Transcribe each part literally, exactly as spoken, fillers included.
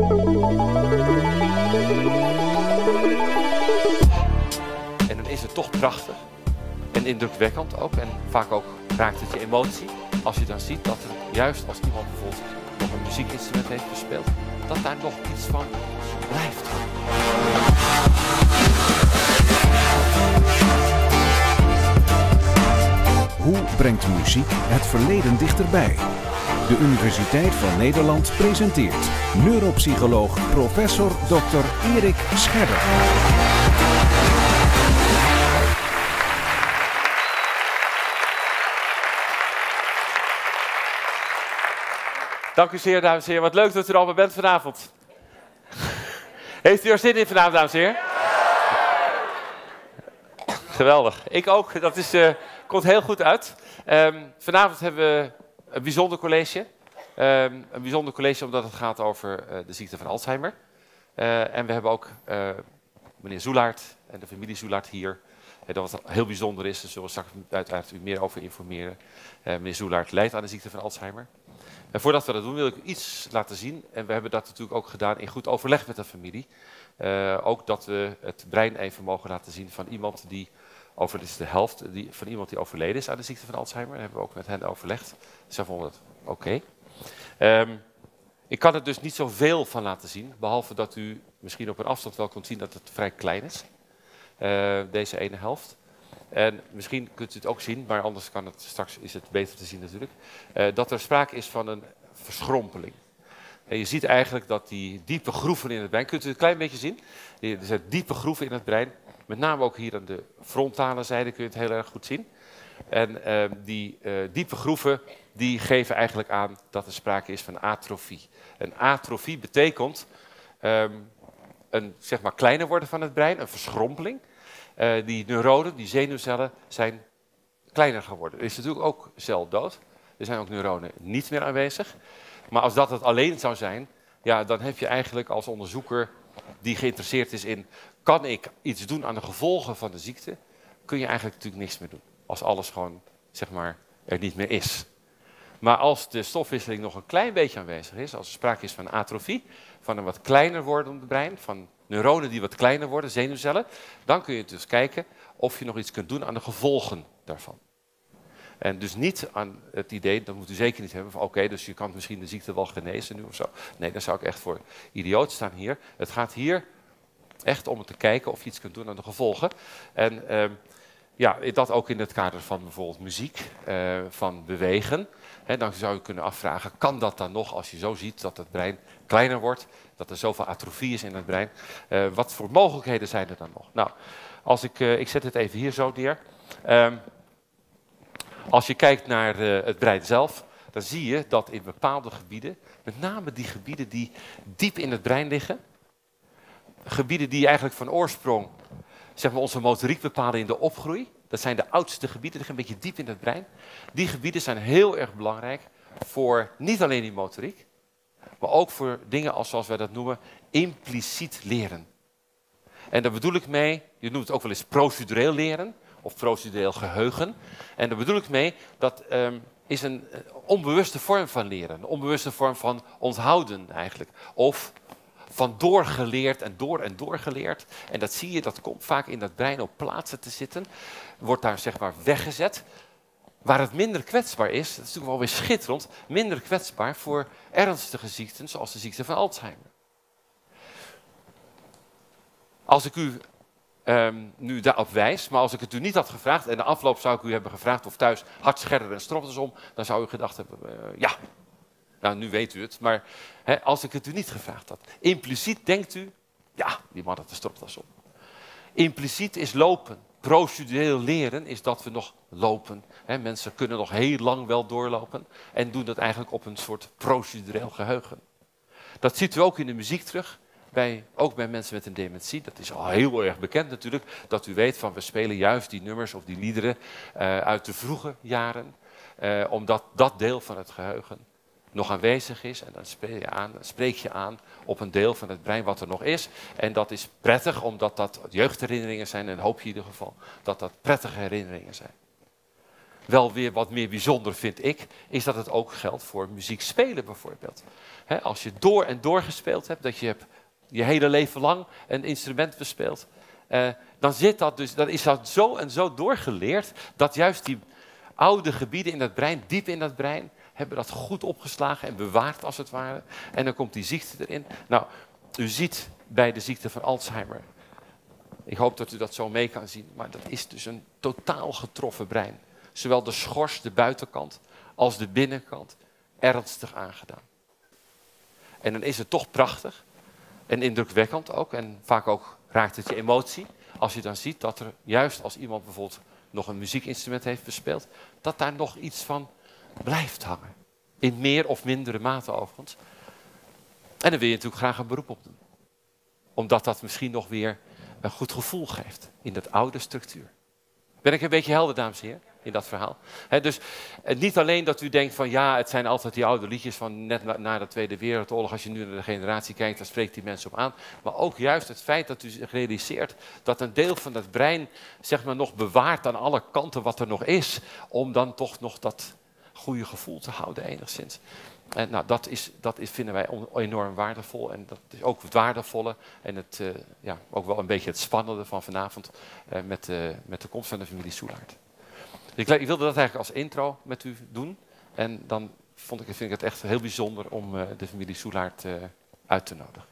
En dan is het toch prachtig en indrukwekkend ook. En vaak ook raakt het je emotie. Als je dan ziet dat er juist als iemand bijvoorbeeld nog een muziekinstrument heeft gespeeld, dat daar nog iets van blijft. Hoe brengt muziek het verleden dichterbij? De Universiteit van Nederland presenteert neuropsycholoog professor dokter Erik Scherder. Dank u zeer, dames en heren. Wat leuk dat u er allemaal bent vanavond. Heeft u er zin in vanavond, dames en heren? Geweldig. Ik ook. Dat is, uh, komt heel goed uit. Um, vanavond hebben we een bijzonder college. Um, een bijzonder college omdat het gaat over uh, de ziekte van Alzheimer. Uh, en we hebben ook uh, meneer Soelaert en de familie Soelaert hier. Uh, dat wat heel bijzonder is, daar zullen we straks uiteraard u meer over informeren. Uh, meneer Soelaert lijdt aan de ziekte van Alzheimer. En voordat we dat doen wil ik u iets laten zien. En we hebben dat natuurlijk ook gedaan in goed overleg met de familie. Uh, ook dat we het brein even mogen laten zien van iemand die, over, dit is de helft, die, van iemand die overleden is aan de ziekte van Alzheimer. Daar hebben we ook met hen overlegd. Zij vonden het oké. Okay. Um, ik kan er dus niet zoveel van laten zien, behalve dat u misschien op een afstand wel kunt zien dat het vrij klein is. Uh, deze ene helft. En misschien kunt u het ook zien, maar anders kan het, straks is het beter te zien natuurlijk, uh, dat er sprake is van een verschrompeling. En je ziet eigenlijk dat die diepe groeven in het brein, kunt u het een klein beetje zien? Er zijn diepe groeven in het brein, met name ook hier aan de frontale zijde kun je het heel erg goed zien. En uh, die uh, diepe groeven die geven eigenlijk aan dat er sprake is van atrofie. En atrofie betekent um, een zeg maar kleiner worden van het brein, een verschrompeling. Uh, die neuronen, die zenuwcellen, zijn kleiner geworden. Er is natuurlijk ook celdood. Er zijn ook neuronen niet meer aanwezig. Maar als dat het alleen zou zijn, ja, dan heb je eigenlijk als onderzoeker die geïnteresseerd is in, kan ik iets doen aan de gevolgen van de ziekte, kun je eigenlijk natuurlijk niks meer doen. Als alles gewoon, zeg maar, er niet meer is. Maar als de stofwisseling nog een klein beetje aanwezig is, als er sprake is van atrofie, van een wat kleiner wordend brein, van neuronen die wat kleiner worden, zenuwcellen, dan kun je dus kijken of je nog iets kunt doen aan de gevolgen daarvan. En dus niet aan het idee, dat moet u zeker niet hebben, van oké, okay, dus je kan misschien de ziekte wel genezen nu of zo. Nee, daar zou ik echt voor idioot staan hier. Het gaat hier echt om te kijken of je iets kunt doen aan de gevolgen. En uh, ja, dat ook in het kader van bijvoorbeeld muziek, uh, van bewegen. He, dan zou je kunnen afvragen, kan dat dan nog als je zo ziet dat het brein kleiner wordt, dat er zoveel atrofie is in het brein. Uh, wat voor mogelijkheden zijn er dan nog? Nou, als ik, uh, ik zet het even hier zo neer. Um, als je kijkt naar uh, het brein zelf, dan zie je dat in bepaalde gebieden, met name die gebieden die diep in het brein liggen, gebieden die eigenlijk van oorsprong zeg maar, onze motoriek bepalen in de opgroei, dat zijn de oudste gebieden, die liggen een beetje diep in het brein. Die gebieden zijn heel erg belangrijk voor niet alleen die motoriek, maar ook voor dingen als, zoals wij dat noemen, impliciet leren. En daar bedoel ik mee, je noemt het ook wel eens procedureel leren, of procedureel geheugen. En daar bedoel ik mee, dat um, is een onbewuste vorm van leren, een onbewuste vorm van onthouden eigenlijk. Of van doorgeleerd en door en doorgeleerd. En dat zie je, dat komt vaak in dat brein op plaatsen te zitten. Wordt daar zeg maar weggezet. Waar het minder kwetsbaar is, dat is natuurlijk wel weer schitterend, minder kwetsbaar voor ernstige ziekten zoals de ziekte van Alzheimer. Als ik u um, nu daarop wijs, maar als ik het u niet had gevraagd en de afloop zou ik u hebben gevraagd of thuis hartscherder en stropdasom, dan zou u gedacht hebben, uh, ja, nou nu weet u het, maar hè, als ik het u niet gevraagd had. Impliciet denkt u, ja, die man had de stropdas om. Impliciet is lopen. Procedureel leren is dat we nog lopen. He, mensen kunnen nog heel lang wel doorlopen en doen dat eigenlijk op een soort procedureel geheugen. Dat ziet u ook in de muziek terug, bij, ook bij mensen met een dementie. Dat is al heel erg bekend natuurlijk, dat u weet van we spelen juist die nummers of die liederen uh, uit de vroege jaren, uh, omdat dat deel van het geheugen nog aanwezig is en dan speel je aan, spreek je aan op een deel van het brein wat er nog is. En dat is prettig, omdat dat jeugdherinneringen zijn en hoop je in ieder geval dat dat prettige herinneringen zijn. wel weer wat meer bijzonder, vind ik, is dat het ook geldt voor muziek spelen bijvoorbeeld. He, als je door en door gespeeld hebt, dat je hebt je hele leven lang een instrument bespeelt, uh, dan, zit dat dus, dan is dat zo en zo doorgeleerd dat juist die oude gebieden in dat brein, diep in dat brein, hebben dat goed opgeslagen en bewaard als het ware. En dan komt die ziekte erin. Nou, u ziet bij de ziekte van Alzheimer, ik hoop dat u dat zo mee kan zien, maar dat is dus een totaal getroffen brein. Zowel de schors, de buitenkant, als de binnenkant ernstig aangedaan. En dan is het toch prachtig en indrukwekkend ook. En vaak ook raakt het je emotie. Als je dan ziet dat er juist als iemand bijvoorbeeld nog een muziekinstrument heeft bespeeld, dat daar nog iets van blijft hangen. In meer of mindere mate overigens. En dan wil je natuurlijk graag een beroep op doen. Omdat dat misschien nog weer een goed gevoel geeft in dat oude structuur. Ben ik een beetje helder, dames en heren, in dat verhaal? He, dus eh, niet alleen dat u denkt van ja, het zijn altijd die oude liedjes van net na, na de Tweede Wereldoorlog. Als je nu naar de generatie kijkt, dan spreekt die mensen op aan. Maar ook juist het feit dat u zich realiseert dat een deel van het brein zeg maar nog bewaart aan alle kanten wat er nog is. Om dan toch nog dat goede gevoel te houden enigszins. En nou, dat, is, dat is, vinden wij enorm waardevol. En dat is ook het waardevolle en het, uh, ja, ook wel een beetje het spannende van vanavond uh, met, uh, met de komst van de familie Soelaert. Dus ik, ik wilde dat eigenlijk als intro met u doen. En dan vond ik, vind ik het echt heel bijzonder om uh, de familie Soelaert uh, uit te nodigen.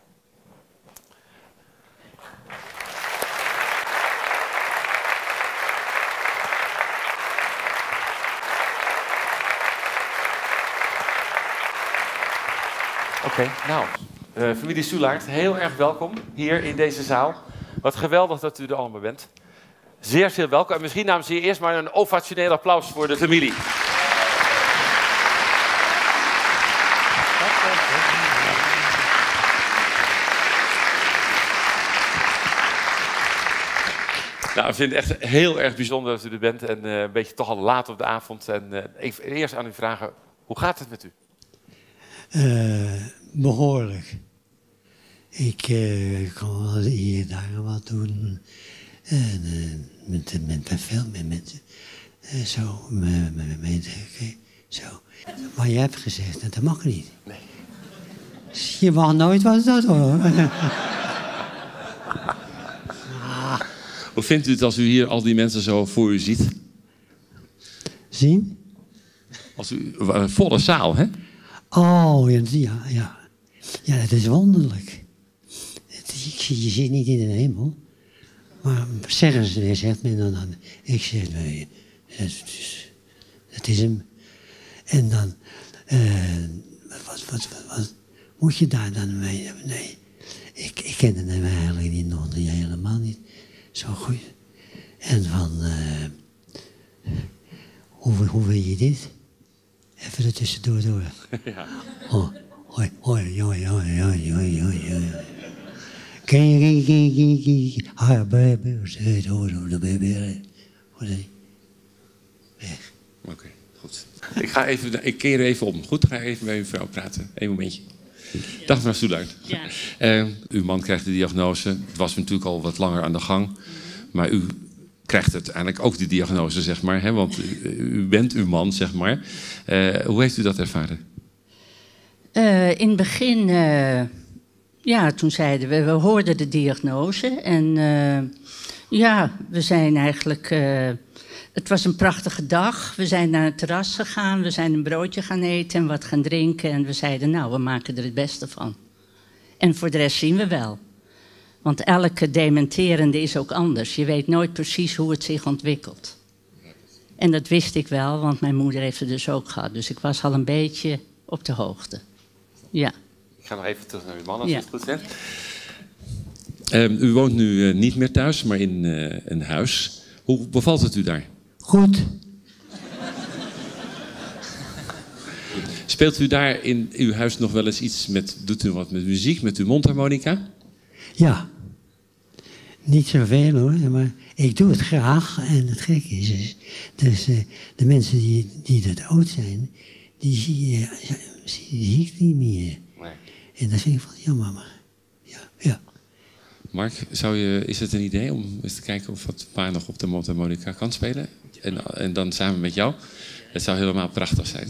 Oké, okay, nou, uh, familie Soelaert, heel erg welkom hier in deze zaal. Wat geweldig dat u er allemaal bent. Zeer veel welkom. En misschien namens hier eerst maar een ovationeel applaus voor de familie. Nou, ik vind het echt heel erg bijzonder dat u er bent. En uh, een beetje toch al laat op de avond. En uh, even eerst aan u vragen, hoe gaat het met u? Uh, behoorlijk. Ik uh, kan wel hier daar wat doen. En uh, met, met, met veel met mensen. Uh, zo, met, met mensen. Okay, zo. Maar je hebt gezegd, dat, dat mag niet. Nee. Je mag nooit wat dat hoor. ah. Hoe vindt u het als u hier al die mensen zo voor u ziet? Zien? Als u, uh, volle zaal, hè? Oh, ja, ja, ja. Ja, dat is wonderlijk. Je zit niet in de hemel. Maar zeggen ze, zegt men dan, dan. Ik zeg, nee, dat is, dat is hem. En dan, uh, wat, wat, wat, wat moet je daar dan mee? Nee, ik, ik kende hem eigenlijk niet, nog niet, helemaal niet zo goed. En van, uh, hoe, hoe wil je dit? Even er tussendoor door. Ja. Oh, hoi, hoi, hoi, hoi, hoi, hoi, hoi. Ken je, ken je, ken je, ah, baby, zeg, hoor, hoor, baby. Weg. Oké, okay, goed. Ik ga even, ik keer even om. Goed, ga even met uw vrouw praten. Eén momentje. Dag mevrouw Soelaert. Ja. Uh, uw man krijgt de diagnose. Het was natuurlijk al wat langer aan de gang. Mm-hmm. Maar u krijgt uiteindelijk ook die diagnose, zeg maar. Hè? Want u, u bent uw man, zeg maar. Uh, hoe heeft u dat ervaren? Uh, in het begin, uh, ja, toen zeiden we, we hoorden de diagnose. En uh, ja, we zijn eigenlijk, uh, het was een prachtige dag. We zijn naar het terras gegaan, we zijn een broodje gaan eten en wat gaan drinken. En we zeiden, nou, we maken er het beste van. En voor de rest zien we wel. Want elke dementerende is ook anders. Je weet nooit precies hoe het zich ontwikkelt. En dat wist ik wel, want mijn moeder heeft het dus ook gehad. Dus ik was al een beetje op de hoogte. Ja. Ik ga nog even terug naar uw man, als ja. u het goed vindt. Uh, u woont nu uh, niet meer thuis, maar in uh, een huis. Hoe bevalt het u daar? Goed. Speelt u daar in uw huis nog wel eens iets met... Doet u wat met muziek, met uw mondharmonica? Ja. Niet zoveel hoor, maar ik doe het graag. En het gekke is, is dus uh, de mensen die, die dat oud zijn, die zie, uh, zie ik niet meer. Nee. En dat vind ik van, ja mama. Ja, ja. Mark, zou je, is het een idee om eens te kijken of wat pa nog op de mondharmonica kan spelen? Ja. En, en dan samen met jou. Het zou helemaal prachtig zijn.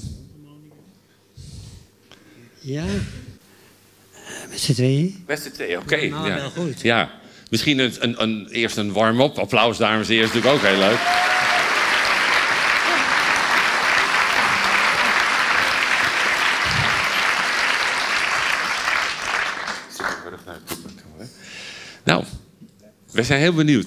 Ja. Met z'n tweeën? Met z'n tweeën, oké. Okay. Nou, ja. wel goed. Ja. Misschien een, een, een, eerst een warm-up. Applaus, dames en heren, is natuurlijk ook heel leuk. Nou, we zijn heel benieuwd.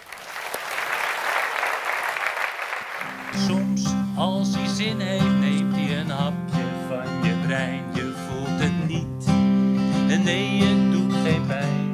Soms, als hij zin heeft, neemt hij een hapje van je brein. Je voelt het niet, en nee, het doet geen pijn.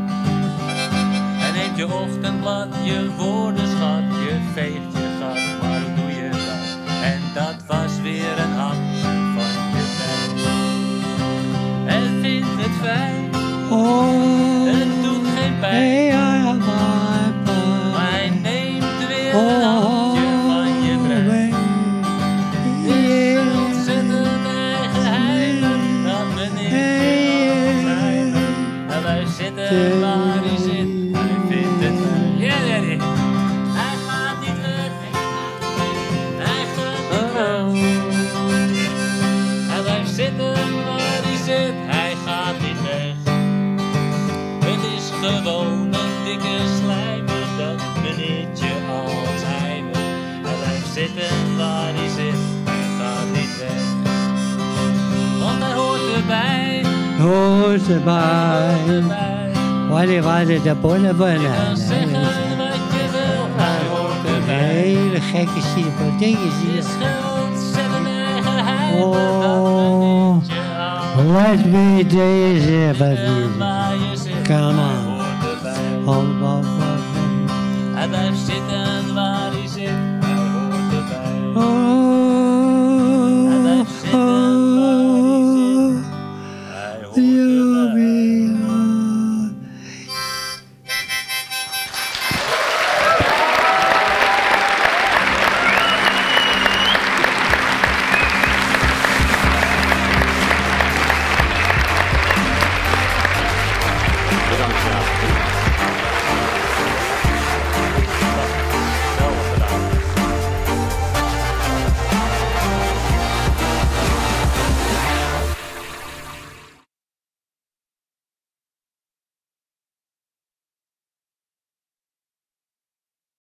En neemt je ochtendblad, je woordenschat, je veegt je gat. Maar hoe doe je dat? En dat was weer een hapje van je brein. En vindt het fijn, Oh, het doet geen pijn. hey, ja, maar, Maar hij neemt weer een hapje van je brein. Het is een ontzettend eigen heimen dat we niet meer zijn. En wij zitten waar hij zit, hij vindt het fijn. Ja, ja, ja. Hij gaat niet weg, hij gaat niet weg. Hij blijft zitten waar hij zit, hij gaat niet weg. Het is gewoon een dikke slijmer, dat meneertje Alzheimer. Hij blijft zitten waar hij zit, hij gaat niet weg. Want hij hoort erbij, hoort erbij. hoort erbij. Wanneer, wanneer de bonnen Je bonnen. kan zeggen wat je wil, hij hoort erbij. Hele gekke dingen dingen Het zie is je. geen ontzettend eigen heimer, dat Oh, meneertje Alzheimer. wat ben je deze? Wat ben Zitten je? waar je zit, Come hij on. hoort erbij. Oh, oh, oh, oh. Hij blijft zitten waar hij zit, hij hoort erbij. Oh,